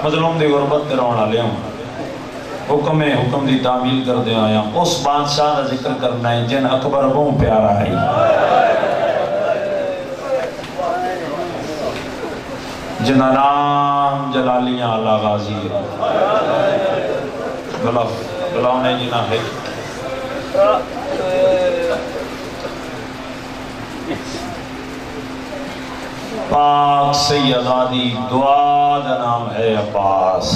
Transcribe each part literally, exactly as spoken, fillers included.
مظلوم دی غربت تے رون والے ہوں حکم ہے حکم دی تعمیل کر دے آیا اس بادشاہ دا ذکر کرنا ہے جن اکبر وہ پیارا ہے جنہ نام جلالیاں اللہ غازی گلاؤ گلاؤ نے جنہ ہے پاک سیدادی دعا دا نام ہے عباس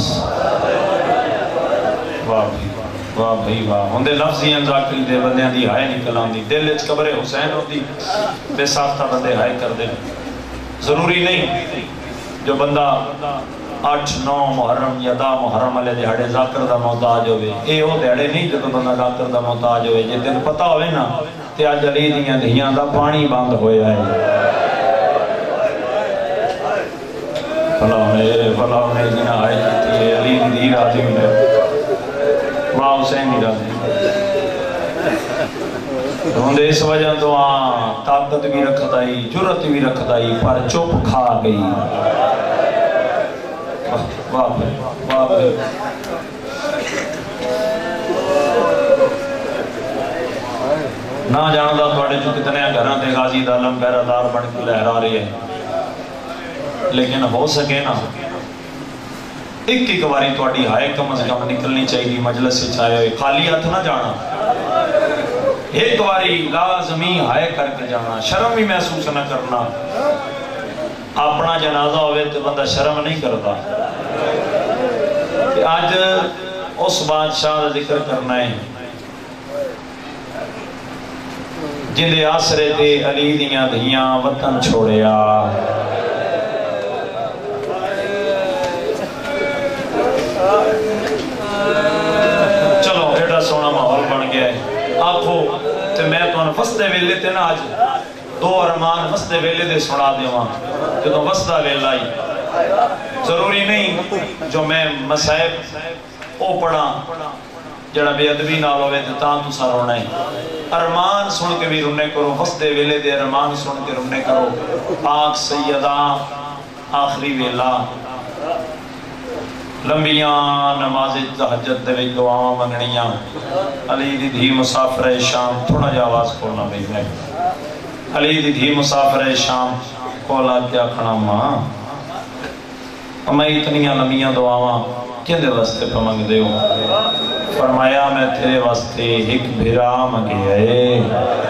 واہ بھی واہ بھائی واہ ہندے لفظی انزاکری دے بندیاں دی ہائے نکل آندی دل اچ قبر حسین ہوتی بے ساختہ بندے ہائے کر دے ضروری نہیں جو بندہ آٹھ نو محرم یا دا محرم علیہ دیہڑے ذاکر دا محتاج ہوئے اے ہو دیہڑے نہیں جو بندہ ذاکر دا محتاج ہوئے جے دن پتہ ہوئے نا تے آج علی دیاں دھیاں دا پانی باندھ ہویا ہے فلاں نے فلاں نے جنہ آئے جاتی ہے علی دی راضی ہوئے واہ حسین دی راضی ہوندے اس وجہ تو آن طاقت بھی رکھ دائی جرت بھی رکھ دائی پر چپ کھا گئی واہ بھائی واہ بھائی نہ جاندہ توڑے جو کتنے گھران دے غازی دالم بیرادار بڑھ کے لہرا رہی ہے لیکن ہو سکے نا ایک ایک باری توڑی ہائے کم از کم نکلنی چاہیے مجلس سے چاہے ہوئے خالی ہاتھ نہ جانا ایک باری لازمی ہائے کر کے جانا شرم بھی محسوس نہ کرنا اپنا جنازہ ہوئے تو بندہ شرم نہیں کرتا کہ آج اس بادشاہ کا ذکر کرنا ہے جن دے آسرے تے علی دیاں دھیاں وطن چھوڑیا چلو ایڈا سونا ماحول بن گیا ہے آنکھو تے میں تو انہوں فستے ویلے تے نا آج دو ارمان فستے ویلے دے سنا دے وہاں کہ تو فستا ویلہ ہی ضروری نہیں جو میں مسائب او پڑھا جڑا بے ادبی نال ہوئے تے تاں تو سا رونا ہے ارمان سن کے بھی رونے کرو فستے ویلے دے ارمان سن کے رونے کرو پاک سیدہ آخری ویلہ لمبیاں نماز تہجد دے وچ دعاواں منگنیاں علی دی دھی مسافر شام تھوڑا جا آواز کھولنا بھائی میں علی دی دھی مسافر شام کولا کیا کھڑا ماں میں اتنیاں لمبیاں دعاواں کن دے واسطے پہ منگ دے ہوں فرمایا میں تیرے واسطے ایک بھرا منگے آئے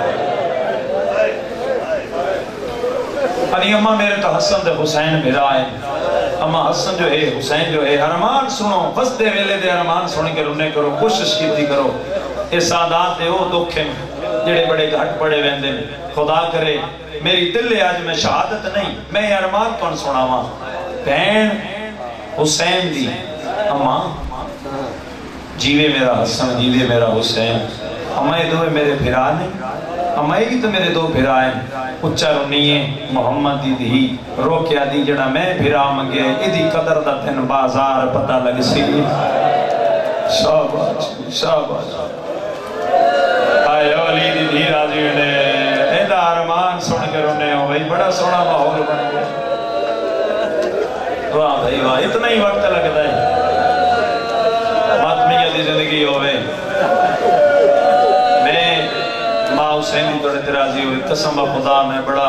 علی اممہ میرے تو حسن دے حسین بھرا آئے اما حسن جو ہے حسین جو ہے ارمان سنو بس دے ویلے دے ارمان سن کے رونے کرو کوشش کیتی کرو اے سادات دے وہ دکھیں جڑے بڑے گھٹ پڑے ویندے خدا کرے میری دل آج میں شہادت نہیں میں ارمان کون سنا ماں بہن حسین دی اما جیوے میرا حسن جیوے میرا حسین اما یہ دوے میرے بھرا نہیں اما یہ بھی تو میرے دو بھرا ہیں اچھا رونیے محمد دی دی روکیا دی جڑا میں بھرا منگے ادھی قدر دا تن بازار پتہ لگ سی شاباش شاباش آئے علی دی دی راضی نے ایدہ ارمان سن کے رونے ہو بھئی بڑا سونا ماحول بن گیا واہ بھائی واہ اتنا ہی وقت لگتا ہے ماتمیہ دی زندگی ہوئے حسینی توڑے ترازی ہوئی قسم با خدا میں بڑا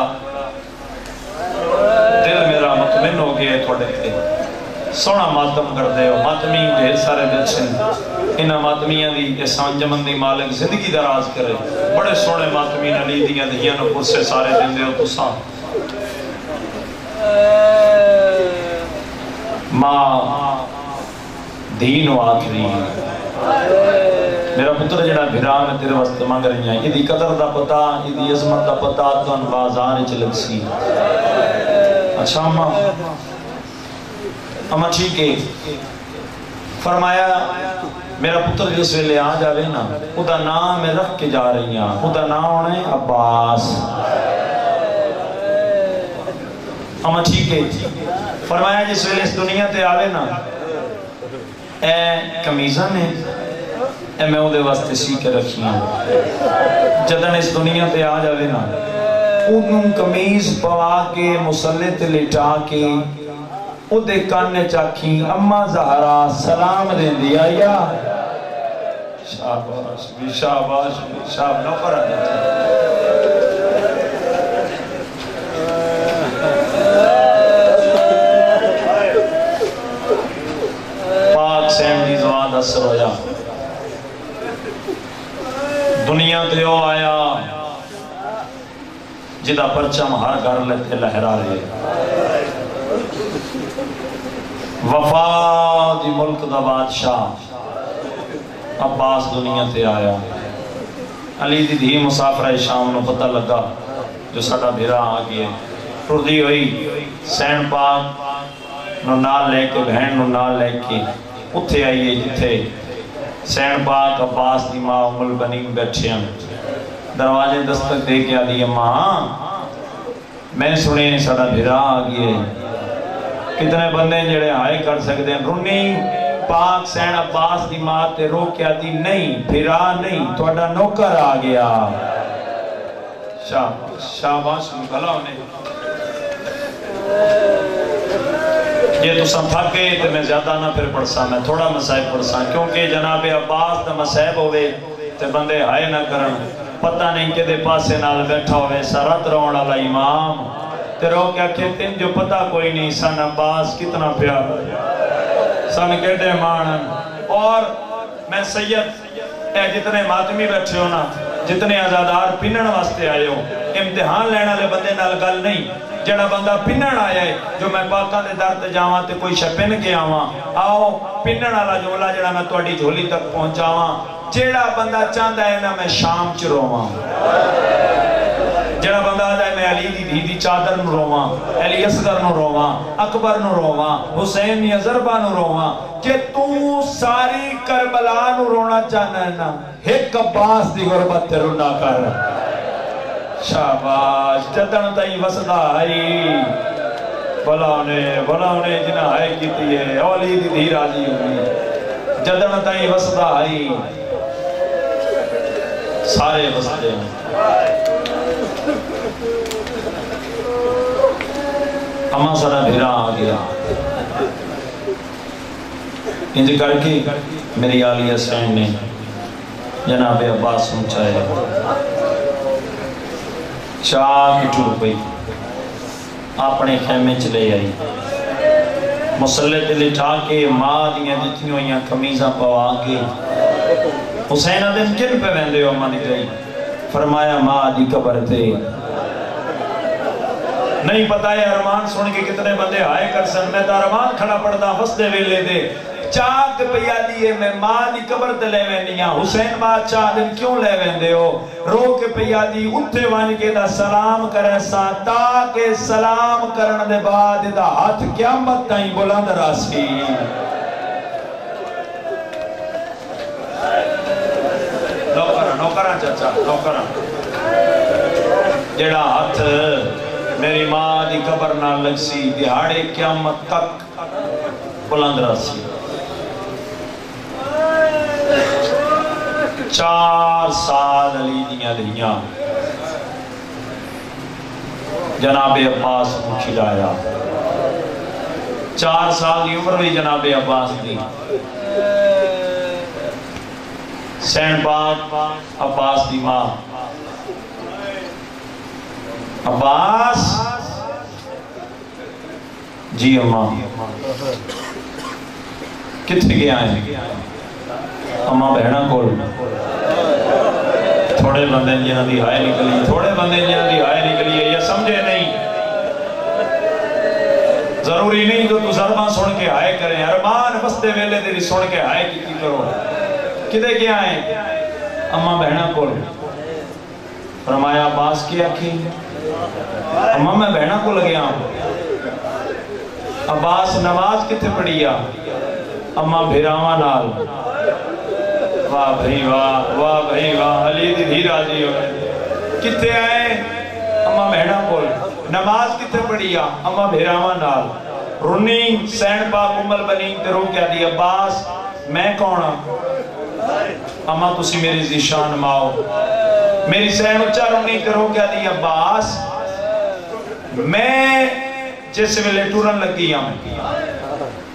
دل میرا مطمئن ہو گیا ہے توڑے تھے سونا ماتم کر دے ہو ماتمی ڈھیر سارے دل سے انہا ماتمیاں دی احسان جمن دی مالک زندگی دراز کرے بڑے سونے ماتمین علی دیاں دیاں نو سے سارے دن دے ہو تو ساں ماں دین و آخری میرا پتر جڑا بھرا میں تیرے واسطے مانگ رہی ہیں یہ دی قدر دا پتا یہ دی عظمت دا پتا تو ان بازار چلک سی اچھا اممہ اممہ ٹھیک ہے فرمایا میرا پتر جس ویلے آ جاوے نا ادا نام میں رکھ کے جا رہی ہیں ادا نام ہونے عباس اممہ ٹھیک ہے فرمایا جس ویلے اس دنیا تے آوے نا اے کمیزہ نے اے میں وہ دے واسطے سی کے رکھی ہوں جدن اس دنیا تے آ جاوے نا انہوں کمیز پوا کے مسلح تے لٹا کے او دے کانے چاکھی اما زہرا سلام دیں دیا یا شاباش بھی شاباش بھی شاب نو پر آنے پاک سین دی زوان اثر ہویا دنیا تے او آیا جدہ پرچم ہر گھر لیتے لہرا رہے وفا دی ملک دا بادشاہ عباس دنیا تے آیا علی دی دھی مسافرہ شام نو پتہ لگا جو ساڑا بھیرا آگئے ٹردی ہوئی سین پاک نو نال لے کے بہن نو نال لے کے اتھے آئیے جتھے سین پاک عباس دی ماں ام البنین بیٹھے ہیں دروازے دستک دے کے آدھی ماں میں سنے ساڑا بھیرا آگئے کتنے بندے جڑے آئے کر سکتے ہیں رونی پاک سین عباس دی ماں تے رو کے آدھی نہیں بھیرا نہیں توڑا نوکر آگیا شاباش شاباش بھلا ہونے یہ تو سن تھک گئے تو میں زیادہ نہ پھر پڑھسا میں تھوڑا مسائب پڑھسا کیونکہ جناب عباس دا مسائب ہوئے تے بندے آئے نہ کرن پتہ نہیں کہ دے پاسے نال بیٹھا ہوئے سرات روڑ والا امام تے رو کیا کہتے ہیں جو پتہ کوئی نہیں سن عباس کتنا پیار سن کہتے مانن اور میں سید اے جتنے ماتمی بیٹھے ہو نا جتنے آزادار پینن واسطے آئے ہو امتحان لینا لے بندے نال گل نہیں جڑا بندہ پینن آیا ہے جو میں پاکاں دے در تے جاواں تے کوئی شے پین کے آواں آؤ پینن والا جملہ جڑا میں تہاڈی جھولی تک پہنچاواں جڑا بندہ چاہندا ہے نا میں شام چ رواں جڑا بندہ آدھا ہے میں علی دی دھی دی چادر نو رواں علی اصغر نو رواں اکبر نو رواں حسین یا ضربہ نو رواں کہ تو ساری کربلا نو رونا چاہنا ہے نا ایک عباس دی غربت تے رونا کر شاباش جدن تائی وسدہ آئی بلاونے بلاونے جنہ آئے کیتی ہے اولی دی دھی راضی ہوئی جدن تائی وسدہ آئی سارے وسدے ہیں اما سارا بھیرا آگیا انجھ کر کے میری آلیہ سین نے جناب عباس سمچائے چاہ ٹور پئی اپنے خیمے چلے آئی مسلح تے لٹھا کے ماں دیاں جتنی ہوئیاں کمیزاں پوا کے حسین آدم کن پہ ویندے ہو مانی گئی فرمایا ماں دی قبر تے نہیں پتا ہے ارمان سن کے کتنے بندے آئے کر سن میں تو ارمان کھڑا پڑتا فسدے ویلے دے چاک پیا دیئے میں ماں دی قبر تے لے وینیاں حسین ماں چاہ دن کیوں لے ویندے ہو رو کے پیا دی اتھے وان کے دا سلام کرے سا تاکہ سلام کرن دے بعد دا ہاتھ قیامت تائیں بلند راسی نوکرہ نوکرہ چاچا نوکرہ جڑا ہاتھ میری ماں دی قبر نہ لگ سی دہاڑے قیامت تک بلند راسی چار سال علی دیاں دیاں جناب عباس کو کھلایا چار سال دی عمر بھی جناب عباس دی سین پاک عباس دی ماں عباس جی اماں کتنے گیا ہیں اماں بہنہ کول تھوڑے بندے جنہاں دی آئے نکلی تھوڑے بندے جنہاں دی آئے نکلی ہے یہ سمجھے نہیں ضروری نہیں تو تو ضرباں سن کے آئے کریں ارمان بستے ویلے تیری سن کے آئے کیتی کرو کدے گیا ہیں اماں بہنہ کول فرمایا عباس کیا کی اماں میں بہنہ کو لگیا عباس نماز کتے پڑھیا اماں بھیراواں نال واہ بھائی واہ واہ بھائی واہ علی دی دھی راضی ہوئے کتے آئے اماں بہنہ کو نماز کتے پڑھیا اماں بھیراواں نال رونی سین پاک ام البنین تے رو کیا دی عباس میں کون اماں تسی میری زیشان ماؤ میری سین اچھا رونی تے رو کیا دی عباس میں جس ویلے ٹورن لگی ہوں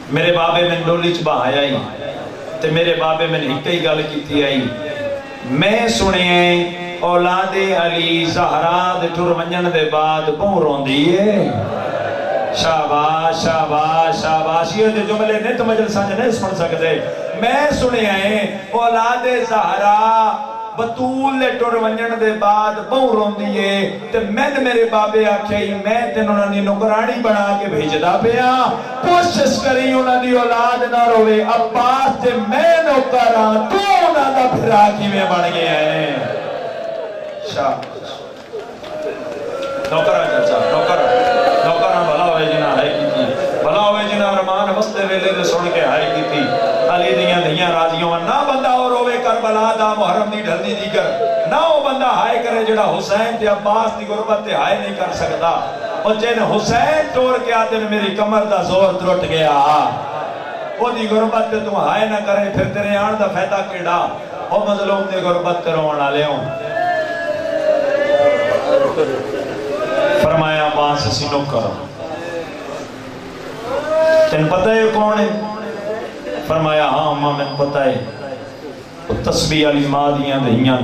میرے بابے میں ڈولی چ بہایا ہی تے میرے بابے میں ایک ہی گل کیتی آئی میں سنے اولاد علی زہرا دے ٹر ونجن دے بعد بہو روندی ہے شاباش شاباش شاباش یہ جو جملے نت مجلساں نہیں سن سکتے میں سنے ہیں اولاد زہرا بطول لے ٹر ونجن دے بعد بہو روندی ہے تے میں میرے بابے آکھے میں تین انہاں دی نوکرانی بنا کے بھیجدا پیا کوشش کری انہاں دی اولاد نہ روے عباس تے میں نوکراں تو انہاں دا پھرا کیویں بن گیا ہے شاباش نوکراں چچا نوکراں نوکراں بھلا ہوئے جنہ ہے کی بھلا ہوئے جنہ ارمان وستے ویلے دے سن کے ہائے کیتی علی دیاں دیاں راضیوں نہ بندہ اور روے کربلا دا محرم دی ڈھلدی دیگر نہ وہ بندہ ہائے کرے جڑا حسین تے عباس دی غربت تے ہائے نہیں کر سکتا اور جن حسین توڑ کے آتے نے میری کمر دا زور ترٹ گیا وہ دی غربت تے تو ہائے نہ کرے پھر تیرے آن دا فیدہ کیڑا وہ مظلوم دی غربت تے رونا لے ہوں فرمایا عباس اسی نوکر تن پتہ ہے کون ہے فرمایا ہاں ماں میں پتہ ہے وہ تسبیح علی ماں دیاں دہیاں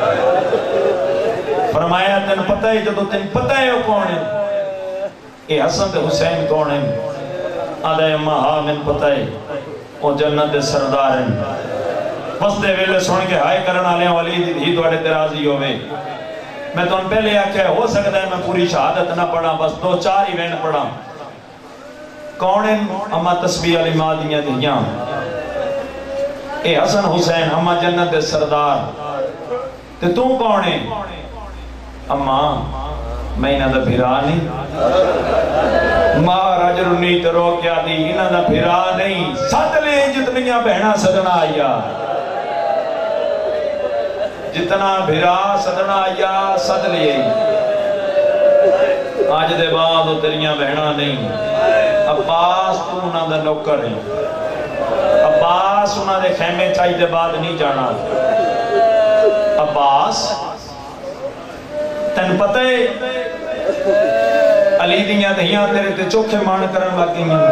فرمایا تن پتہ ہے جو تن پتہ ہے وہ کون ہے اے حسن تے حسین کون ہے آدھے ماں ہاں میں پتہ ہے وہ جنت دے سردار ہیں بس دے ویلے سن کے ہائے کرنا لیں والی ہی دوڑے ترازی ہوئے میں تو ان پہلے آکھیا ہو سکتا ہے میں پوری شہادت نہ پڑھا بس دو چار ہی وین پڑھا کون ہیں اما تسبیح علی ماں دیاں دیاں اے حسن حسین اما جنت دے سردار تے تو کون ہیں اما میں انہاں دا بھرا نہیں ماں رجل نہیں تے رو کیا دی انہاں دا بھرا نہیں سد لے جتنیاں بہنا سدنا آیا جتنا بھرا سدنا آیا سد لے آج دے بعد وہ تیریاں بہنا نہیں عباس تو انہاں دا نوکر ہے عباس انہاں دے خیمے چاہی دے بعد نہیں جانا عباس تن پتہ ہے علی دیاں دہیاں تیرے تے چوکھے مان کرن لگی ہیں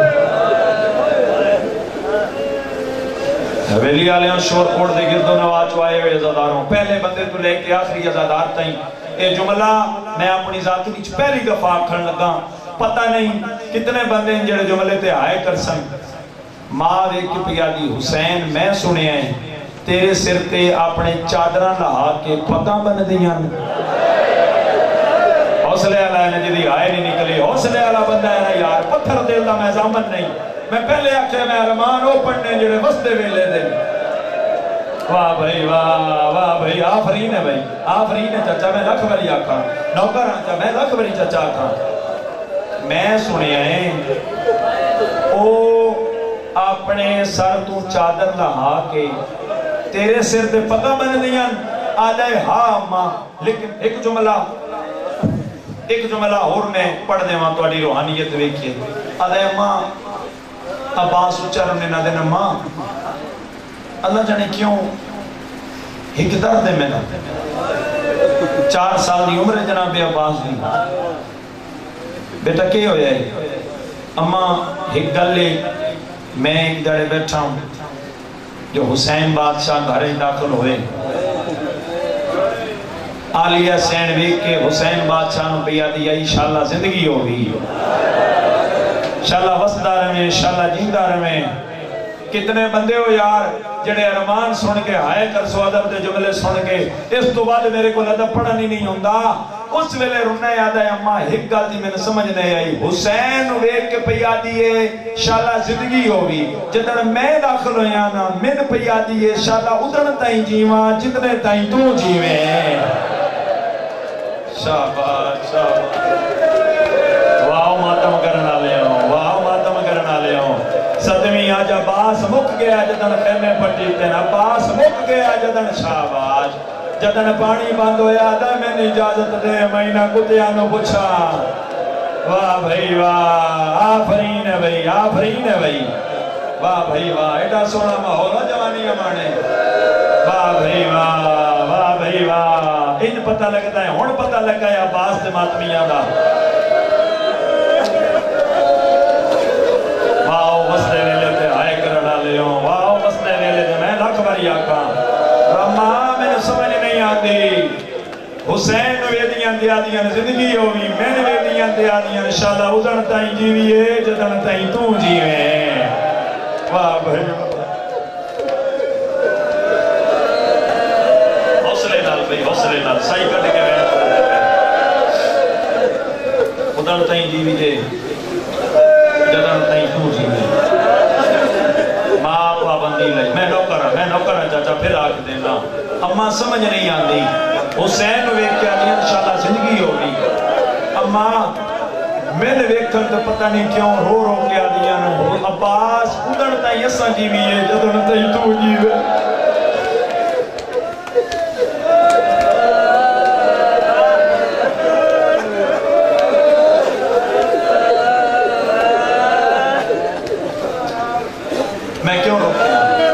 حویلی آلیاں شور کوڑ دے گردوں نواز چوائے ہوئے عزاداروں پہلے بندے تو لے کے آخری عزادار تائیں اے جملہ میں اپنی ذاتی نیچ پہلی دفعہ کھڑ لگا پتہ نہیں کتنے بندے ہیں جڑے جملے تے آئے کر سن ماں دے کی پیادی حسین میں سنے ہیں تیرے سر تے اپنے چادرہ لہا کے پتہ بن دیاں حوصلے علیہ نے جدی آئے نہیں نکلی حوصلے علیہ بندہ ہے نا یار پتھر دل دا میں زامن نہیں میں پہلے آکھے میں ارمان او پڑھنے جڑے وستے ویلے دے واہ بھائی واہ واہ بھائی آفرین ہے بھائی آفرین ہے چچا میں لکھ بری آکھا نوکر آنچا میں لکھ بری چچا آکھا میں سنے ہیں او اپنے سر تو چادر لہا کے تیرے سر تے پتہ بن دیاں آدھے ہاں ماں لیکن ایک جملہ ایک جملہ اور میں پڑھ دے ماں تو اڈی روحانیت ویکھئے آدھے ماں عباس اچھر انہیں نہ دینا ماں اللہ جانے کیوں ایک درد ہے میں چار سال دی عمر جناب عباس دی بیٹا کیا ہویا ہے اما ایک گلے میں ایک دڑے بیٹھا ہوں جو حسین بادشاہ گھرے داخل ہوئے آلیہ سین ویک کے حسین بادشاہ نو پیا دیا انشاءاللہ زندگی ہوگی انشاءاللہ وسدار میں انشاءاللہ جیندار میں کتنے بندے ہو یار جڑے ارمان سن کے ہائے کر سو ادب دے جملے سن کے اس تو بعد میرے کو ادب پڑھنی نہیں ہوندا اس ویلے رونا یاد ہے اما ایک گل دی میں نے سمجھ نہیں آئی حسین ویکھ کے پیا دیے انشاءاللہ زندگی ہوگی جدن میں داخل ہویا نا من پیا دیے انشاءاللہ ادن تائیں جیواں جتنے تائیں تو جیویں شاباش شاباش واہ ماتم کرنا لے ہوں واہ ماتم کرنا لے ہوں ستویں آج عباس مک گیا جدن خیمے پٹی تین عباس مک گیا جدن شاباش جدن پانی بند ہویا دا میں نے اجازت دے مہینہ کتیانو پچھا واہ بھائی واہ آفرین ہے بھائی آفرین ہے بھائی واہ بھائی واہ ایڈا سونا ماحولا جوانی امانے واہ بھائی واہ واہ بھائی واہ ان پتہ لگتا ہے ہون پتہ لگا ہے عباس دے ماتمیاں دا واہ وستے ویلے تے آدیاں زندگی ہوگی میں نے ویلیاں تے آدیاں انشاءاللہ ادھن تائیں جیویے جدن تائیں تو جیویں واہ بھائی حوصلے نال بھائی حوصلے نال سائی کٹ کے بیان ادھن تائیں جیویے جدن تائیں تو جیویں ماں پابندی لئی میں نوکر ہاں میں نوکر ہاں چاچا پھر آکھ دینا اماں سمجھ نہیں آندی حسین ویک کے آدھی انشاءاللہ زندگی ہوگی اماں میں نے ویکھن تو پتہ نہیں کیوں رو رو کے آدھی عباس ادھن تائیں اساں جیویے جدن تائیں تو جیوے میں کیوں روکتا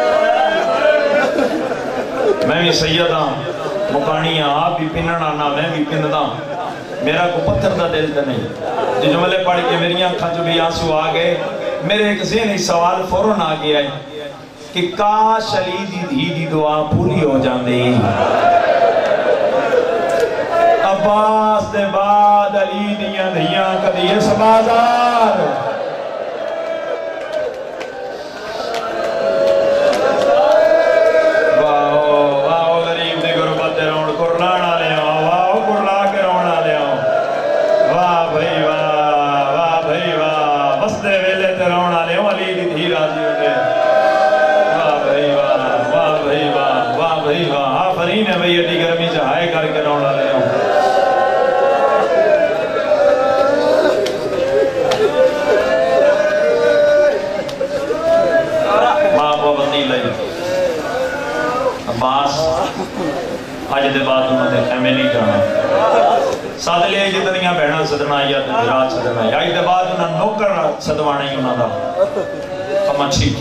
میں بھی سیدہ مکانیاں آپ بھی پنن آنا میں بھی پندا میرا کو پتھر دا دل تے نہیں جو جملے پڑھ کے میری آنکھاں جو بھی آنسو آ گئے میرے ایک ذہنی سوال فوراً آ گیا ہے کہ کاش علی دی دھی دی دعا پوری ہو جاندی عباس دے بعد علی دیاں دھیاں کدی اس بازار عباس آج دے بعد انہوں نے خیمے نہیں جانا ساتھ لے جتنیاں بہناں صدنا یا درات صدنا یا آج دے بعد انہوں نے نوکر صدوانا ہی انہوں دا اما ٹھیک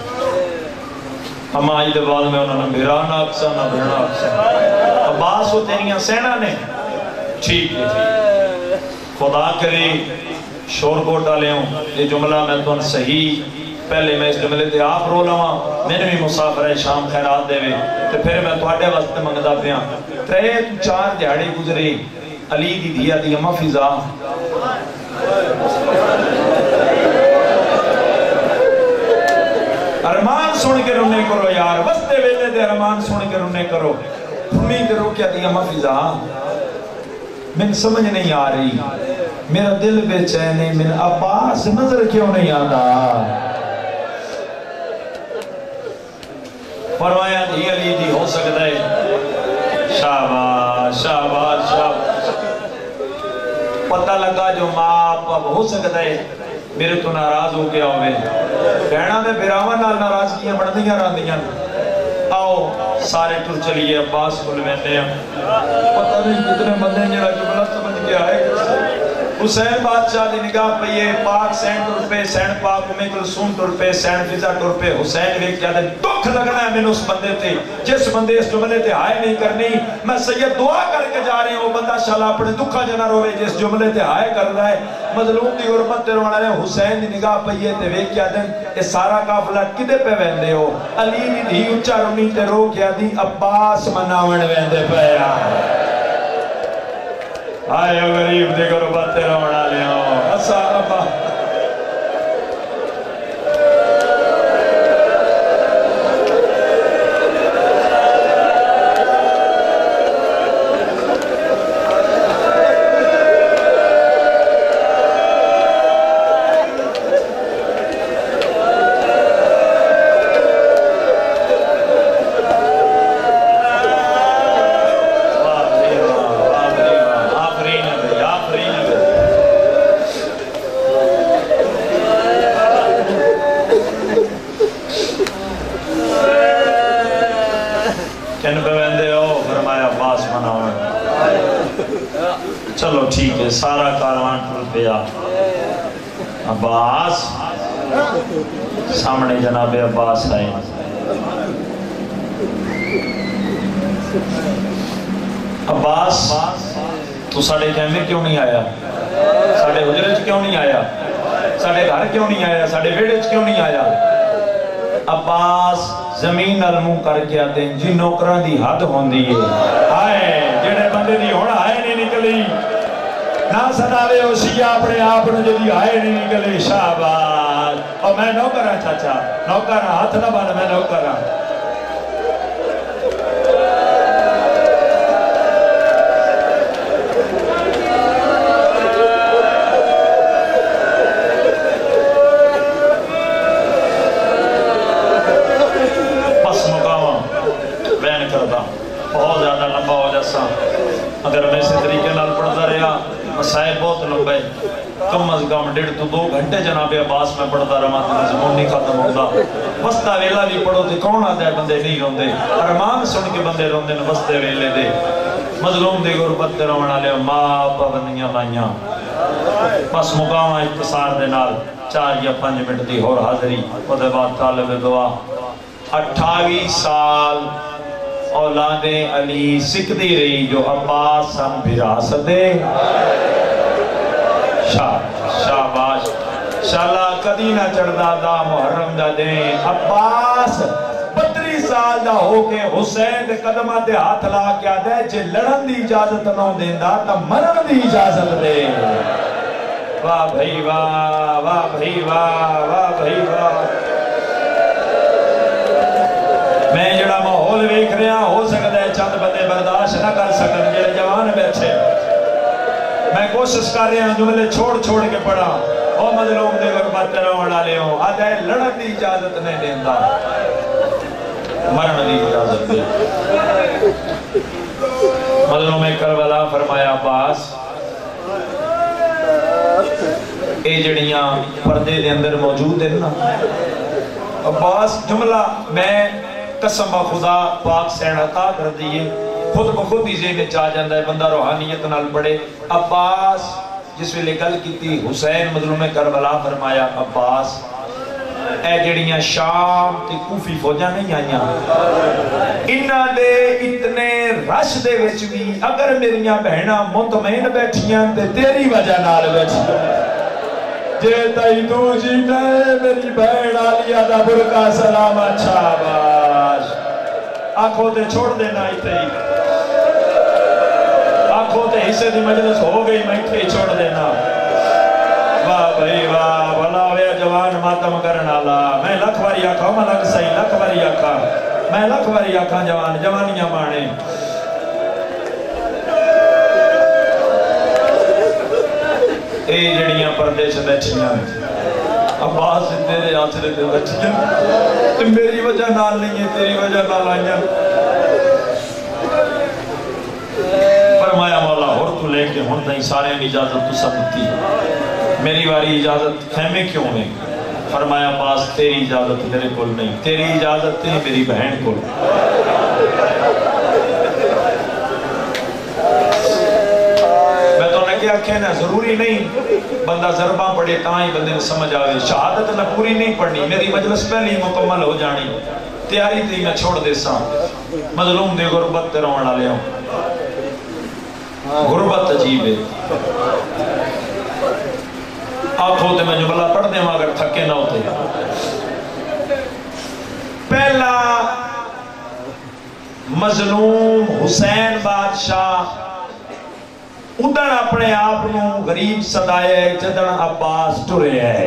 اما آج دے بعد میں انہوں نے بھیرانا اکسا نہ بھیرانا اکسا عباس و تیریاں سینہ نے ٹھیک ہے خدا کرے شور کو ڈالے ہوں یہ جملہ میں تو صحیح پہلے میں اس جملے تے آپ رو لواں میں نے بھی مسافر ہے شام خیرات دے وے تو پھر میں تواڈے واسطے منگدا پیاں ترے چار دیہاڑے گزرے علی دی دھیا دی اماں فضا ارمان سن کے رونے کرو یار وستے ویلے دے ارمان سن کے رونے کرو امید رو کیا دی اماں فضا من سمجھ نہیں آ رہی میرا دل بے چین ہے من عباس نظر کیوں نہیں آتا فرمایا دی علی دی ہو سکتا ہے شاباش شاباش شاباش پتہ لگا جو ماں اب ہو سکتا ہے میرے تو ناراض ہو گیا ہوئے کہنا میں بیراوان نال ناراض کیا بڑھدیاں راندیاں آؤ سارے ٹر چلیے عباس کو لویتے ہیں پتہ نہیں کتنے بندے جڑا جملہ سمجھ کے آئے حسین بادشاہ دی نگاہ پہ پاک سین ٹر پہ سین پاک امی کلثوم ٹر پہ سین فضا ٹر پہ حسین ویک کیا دے دکھ لگنا ہے میں نے اس بندے تے جس بندے اس جملے تے ہائے نہیں کرنی میں سید دعا کر کے جا رہی ہوں وہ بندہ شالا اپنے دکھا جنا روے جس جملے تے ہائے کر رہا ہے مظلوم دی غربت تے رونا رہے حسین دی نگاہ پہ تے ویک کیا دن یہ سارا قافلہ کدے پہ ویندے ہو علی دی دھی اچھا رونی تے رو کیا دی عباس مناون ویندے پہ آئے غریب دے غربت تے رونا لے ہوں اسا ابا چلو ٹھیک ہے سارا کاروان ٹر پیا عباس سامنے جناب عباس آئے عباس تو ساڑھے خیمے کیوں نہیں آیا ساڑھے حجرت کیوں نہیں آیا ساڑھے گھر کیوں نہیں آیا ساڑھے ویڈج کیوں نہیں آیا عباس زمین علموں کر کے آتے ہیں جی نوکران دی حد ہوندی ہے آئے جڑے بندے دی ہونا آئے نہیں نکلی सदावे उसिया अपने आप ने जदी आए नहीं निकले शाबाश और मैं नौकर हां चाचा नौकर हाथ ना बन मैं नौकर हां बस मुकामा बयान करदा बहुत ज्यादा लंबा हो जासा अगर मैं इसी तरीके नाल पढ़ता रहा मसाइल बहुत लंबे कम अज कम डेढ़ तो दो घंटे जनाबे अब्बास में पढ़ता रहा तो ज़बान नहीं खत्म होता वस्ता वेला भी पढ़ो तो कौन आता है बंदे नहीं रोंदे अरमान सुन के बंदे रोंदे ने वस्ते वेले दे मजलूम दी गुरबत ते रोण वाले मां पाबंदियां लाइयां बस मुकामा इख्तिसार दे नाल चार या पांच मिनट दी होर हाजिरी ओदे बाद तालिब दुआ अठावी साल औलादे अली सिकदी रही जो अब्बास हम विरासत दे शाबाश शाला कदी ना चढ़दा दा मुहर्रम दा दे अब्बास बत्तीस साल दा होके हुसैन दे कदमां ते हाथ ला के आदा जे लड़न दी इजाजत ना देंदा ता मरण दी इजाजत दे वाह भाई वाह वाह भाई वाह वाह भाई वाह मैं जड़ा माहौल वेख रहा हो सकता है चंद बंदे बर्दाश्त ना कर सकन जेड़े जवान बैठे मैं कोशिश कर रहा हूं जुमले छोड़ छोड़ के पढ़ा ओ मजलूम दे गुरबत रोण वाले हो आदा लड़न दी इजाजत नहीं देंदा मरण दी इजाजत दे मजलूम करबला फरमाया अब्बास ए जड़ियां पर्दे दे अंदर मौजूद है ना अब्बास जुमला मैं कसम खुदा पाक सैन अता कर दिए खुद बखुद ही ज़हन च आ जाता है बंदा रूहानियत नाल पढ़े अब्बास जिस वेले गल की हुसैन मजलूम करबला फरमाया अब्बास ए जड़ियां शाम ते कूफी फौजां नहीं आईयां इन्हां दे इतने रश दे विच भी अगर मेरियां बहनां मुतमईन बैठियां ते तेरी वजह नाल बैठियां जे तई तू जी कहे मेरी बहन आलिया दा बुरका सलाम शाबाश आंखों ते छोड़ देना इथे आंखों ते हिस्से दी मजलिस हो गई मैं इथे छोड़ देना वाह भाई वाह भला होया जवान मातम करन वाला मैं लख वारी आखा मैं लख सही लख वारी आखा मैं लख वारी आखा जवान जवानियां माने ए जड़ियां पर्दे च बैठियां अब्बास तेरे आसरे ते बैठियां ते मेरी वजह नाल नहीं है तेरी वजह नाल आईयां फरमाया मौला और तू लेके हुन नहीं सारे की इजाजत तू सब दी मेरी वारी इजाजत खैमे क्यों है फरमाया अब्बास तेरी इजाजत मेरे कोल नहीं तेरी इजाजत ते मेरी बहन कोल आखे ना जरूरी नहीं बंदा ज़रबा पढ़े ता ही बंदे को समझ आवे शहादत ना पूरी नहीं पढ़नी मेरी मजलिस पहले ही मुकम्मल हो जानी तैयारी थी मैं छोड़ दे सा मजलूम दे गुरबत ते रोण वाले हो गुरबत अजीब है आखो ते मैं जुमला पढ़ देवां अगर थके ना होते पहला मजलूम हुसैन बादशाह उदन अपने आप नू गरीब सदाए जदन अब्बास टुरे है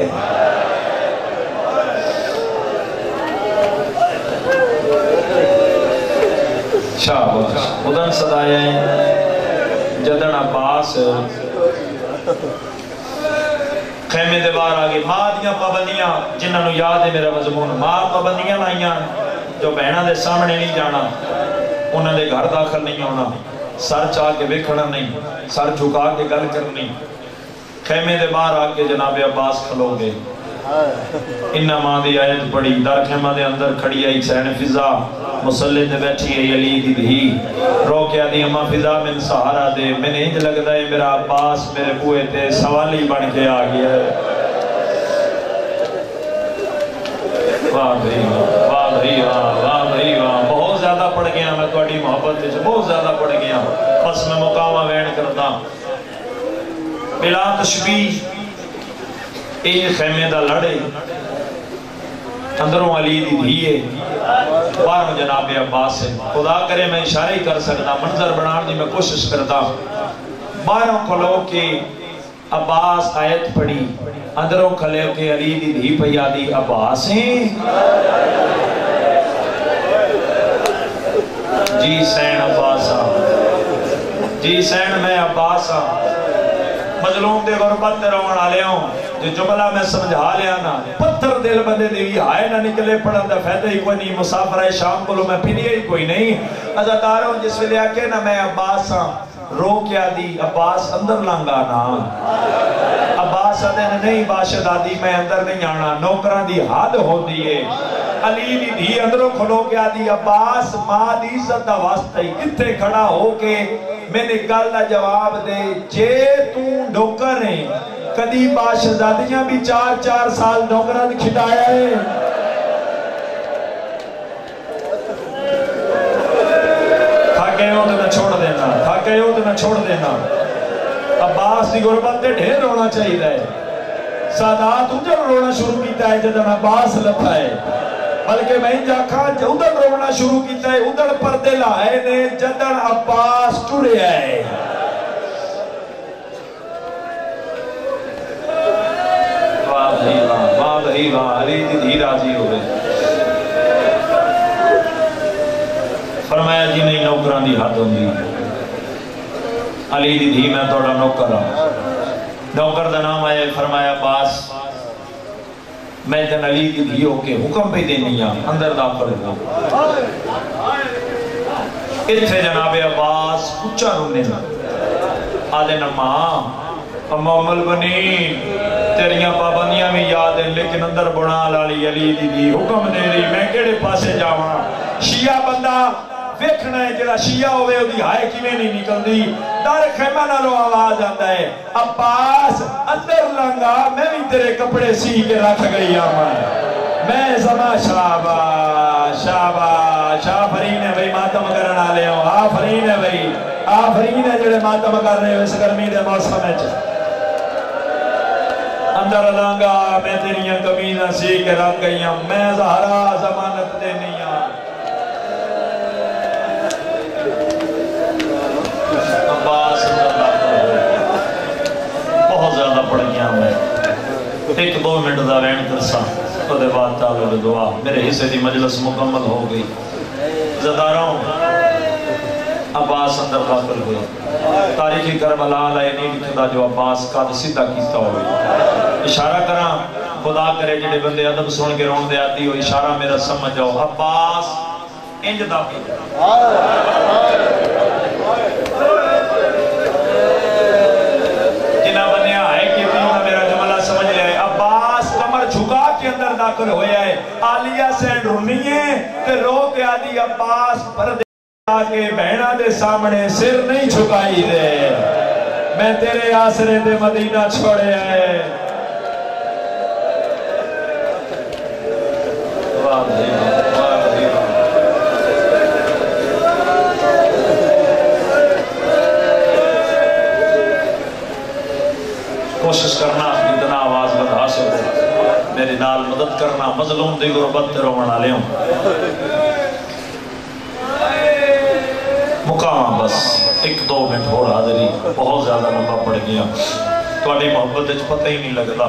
शाबाश उदन सदाए जदन अब्बास खेमे दे बाहर आ गए मां दियां पाबंदियां जिन्हां नू याद है मेरा मजमून मां पाबंदियां लाइयां जो बहना दे सामने नहीं जाना उन्हां दे घर दाखिल नहीं होना सर चाह के वेखना नहीं सर झुका के गल करनी खेमे दे बाहर आके जनाबे अब्बास खलो गए इन्ना मां दी आयत पढ़ी दर खेमा दे अंदर खड़ी आई सैन फिजा मुसल्ले ते बैठी है अली दी धी रो के आदि अम्मा फिजा मैंने सहारा दे मैंने इंज लगदा है मेरा अब्बास मेरे बूहे ते सवाली बन के आ गया है वाह भाई वाह भाई वाह वाह भाई वाह बहुत ज्यादा पढ़ गया मैं तुम्हारी मोहब्बत विच बहुत ज्यादा पढ़ गया बस मैं मुकामा वैन करता बिला तशबीह ए खैमे दा लड़े अंदरों अली दी धी है बाहरों जनाबे अब्बास है खुदा करे मैं इशारे ही कर सकता मंजर बनाने की मैं कोशिश करता बाहरों खलो के عباس آیت پڑھی اندروں کھلے کے علی دی دھی پیا دی عباس ہیں جی سین عباس جی سین میں عباس مظلوم دے غربت دے روان آلے ہوں جو جملہ میں سمجھا لیا نا پتھر دل بندے دیوی آئے نہ نکلے پڑھن دا فیدہ ہی کوئی نہیں مسافر ہے شام کو لو میں پھنی ہی کوئی نہیں عزاداروں جس ویلے آکے نا میں عباس رو کیا دی عباس اندر لنگا نا عباس دن نہیں باشد آدی میں اندر نہیں آنا نوکران دی حد ہو دیئے علی دی دھی اندروں کھلو کیا دی عباس ماں دی عزت دا واسطہ ہی کتے کھڑا ہو کے میں نے گل دا جواب دے جے تو نوکر ہیں کدی باشدادیاں بھی چار چار سال نوکران کھٹایا ہے تھاکے ہو تو میں چھوڑ دینا تھاکے ہو تو میں چھوڑ دینا عباس دی غربت دے ڈھیر رونا چاہیے ہے سادات اجر رونا شروع کیتا ہے جدہ میں عباس لپا ہے بلکہ میں جا کھا ادھر رونا شروع کیتا ہے ادھر پردے لائے نے جدہ عباس ٹوڑے آئے واہ بھئی واہ واہ بھئی واہ علی دی دھی راضی ہو گئے فرمایا جی نہیں نوکران دی حد ہوندی علی دی دھی میں توڑا نوکر ہوں نوکر دا نام آئے فرمایا عباس میں جن علی دی دھی ہو کے حکم پہ دینی ہاں اندر داخل ہو اتھے جناب عباس اچھا رونے آدھے نماں اما عمل بنی تیریاں پابندیاں بھی یاد ہیں لیکن اندر بنا لالی علی دی دی حکم دے رہی میں کیڑے پاسے جاواں شیعہ بندہ ویکھنا ہے جڑا شیعہ ہوئے دی ہائے کی میں نہیں نکل دی دار خیمہ نہ رو آواز آتا ہے عباس اندر لنگا میں بھی تیرے کپڑے سی کے رکھ گئی آماں میں زما شابا شابا شافرین ہے بھئی ماتم کرنا لے ہوں آفرین ہے بھئی آفرین ہے جڑے ماتم کر رہے ہو اس گرمی دے موسم ہے اندر لنگا میں تیریاں کمیزہ سی کے رکھ گئی ہوں میں زہرا زمانت دے نہیں ہوں عباس اللہ بہت زیادہ پڑھ گیا میں ایک دو منٹ دا وین کرسا تو دے بعد تعالی دعا میرے حصے دی مجلس مکمل ہو گئی زداروں عباس اندر داخل ہوئی تاریخی کربلا لائے نہیں لکھتا جو عباس کا سیدھا کیتا ہوئی اشارہ کرا خدا کرے جڑے بندے ادب سن کے رون دے آتی ہو اشارہ میرا سمجھ جاؤ عباس انج داخل جنہ بنیا ہے کہ انہوں نے میرا جملہ سمجھ لیا ہے عباس کمر جھکا کے اندر داخل ہویا ہے آلیہ سینڈ رونی ہے کہ رو کے آدھی عباس پردے آگے بہنہ دے سامنے سر نہیں جھکائی دے میں تیرے آسرے دے مدینہ چھوڑے آئے واہ بھائی واہ بھائی کوشش کرنا اتنا آواز بڑھا سکو میری نال مدد کرنا مظلوم دی غربت تے رونا لے ہوں مقام بس ایک دو منٹ ہو رہا دری بہت زیادہ لمبا پڑ گیا تواڈی محبت وچ پتہ ہی نہیں لگتا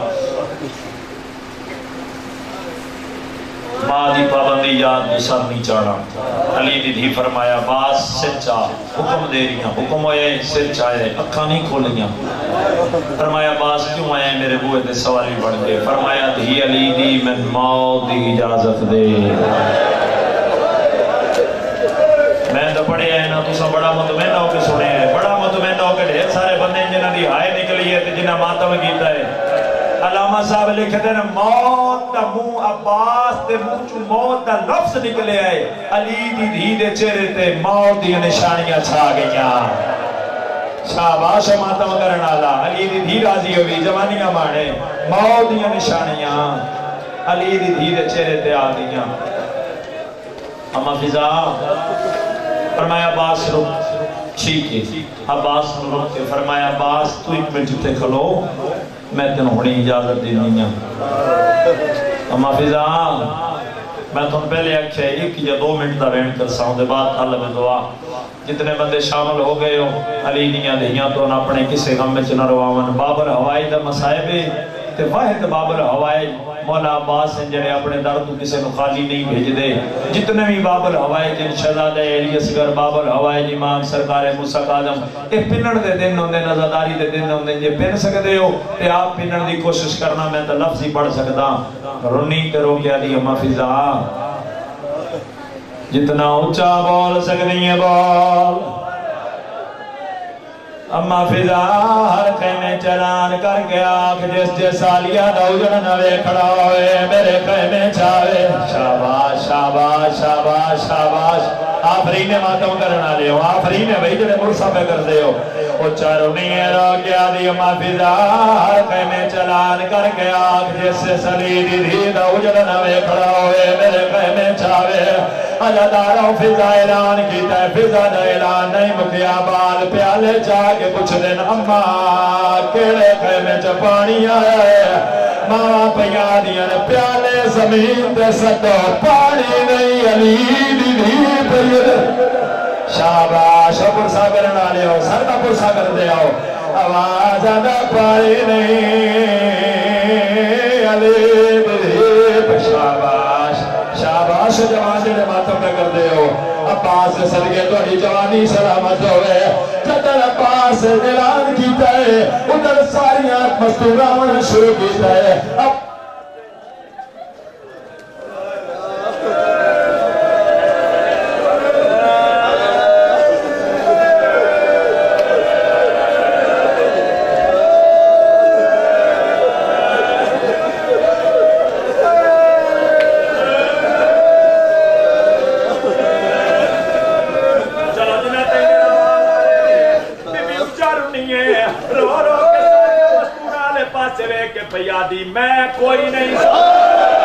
ماں دی پابندی یاد دی سر نہیں چاڑا علی دی دھی فرمایا عباس سر چاہ حکم دے رہیاں حکم ہوئے سر چاہے اکھاں نہیں کھولیاں فرمایا عباس کیوں آئے میرے بوئے دے سوالی بڑھ گئے فرمایا دھی علی دی من موت دی اجازت دے میں تو پڑھے ہیں نا تو سا بڑا مطمئن ہو کے سنے ہیں بڑا مطمئن ہو کے ڈھیر سارے بندے جنہ دی ہائے نکلی ہے جنہ ماتم کیتا ہے علامہ صاحب لکھتے ہیں موت دا منہ عباس دے منہ چو موت دا لفظ نکلے آئے علی دی دھی دے چہرے تے موت دی نشانیاں چھا گئیاں شاباش ماتم کرنا اللہ علی دی دھی راضی ہوئی جوانیاں مانے موت دی نشانیاں علی دی دھی دے چہرے تے آ گئیاں اما فضا فرمایا عباس رک ٹھیک ہے عباس رک کے فرمایا عباس تو ایک منٹ تے کھلو میں تنہوں نے اجازت دینی ہیں اما فضا میں تو پہلے آکھیا ایک یا دو منٹ دا وینٹ کر ساؤں دے بعد طلب دعا جتنے بندے شامل ہو گئے ہو علی نیاں دہیاں تو نہ اپنے کسے غم میں چنہ رواون بابر ہوائی دا مسائبے تے واحد بابر ہوائی مولا عباس ہیں جنہیں اپنے در تو کسے نو خالی نہیں بھیج دے جتنے بھی بابر ہوائی جن شہزادہ علی اصغر بابر ہوائی امام سرکار موسیٰ آدم اے پنن دے دن ہوندے نزاداری دے دن ہوندے جے پن سکتے ہو تے آپ پنن دی کوشش کرنا میں تو لفظ ہی پڑھ سکتا رونی کرو کیا دی اما فضا جتنا اونچا بول سکتی ہے بول اما فضا ہر خیمے چلان کر کے آنکھ جس جس سالیہ دوجن نوے کھڑا ہوئے میرے خیمے چاہے شاباش شاباش شاباش شاباش آفرین ماتم کرنا لے ہو آفرین بھئی جنہیں مرسا پہ کر دے ہو او چارو نہیں رو کیا دی اما فضا ہر خیمے چلان کر کے آنکھ جس سے سلیدی دی دوجن نوے کھڑا ہوئے میرے خیمے چاہے اللہ داروں فضا اعلان کیتا ہے فضا دا اعلان نہیں مکیا بال پیالے جا کے کچھ دن اما کیڑے خیمے چا پانی آیا ہے ماں پیادیاں نے پیالے زمین دے سدو پانی نہیں علی دی دی پیر شاباش پرسا کرنا لے ہو سر کا پرسا کر دے ہو آواز آدھا پانی نہیں علی دی دی شاباش شاباش جوان جنہیں ماتم نہ کر دے ہو عباس سے صدقے تو ہی جوانی سلامت ہوئے جدر عباس سے اعلان کیتا ہے ادھر ساری آنکھ مستوراؤں شروع کیتا ہے اب پیادی میں کوئی نہیں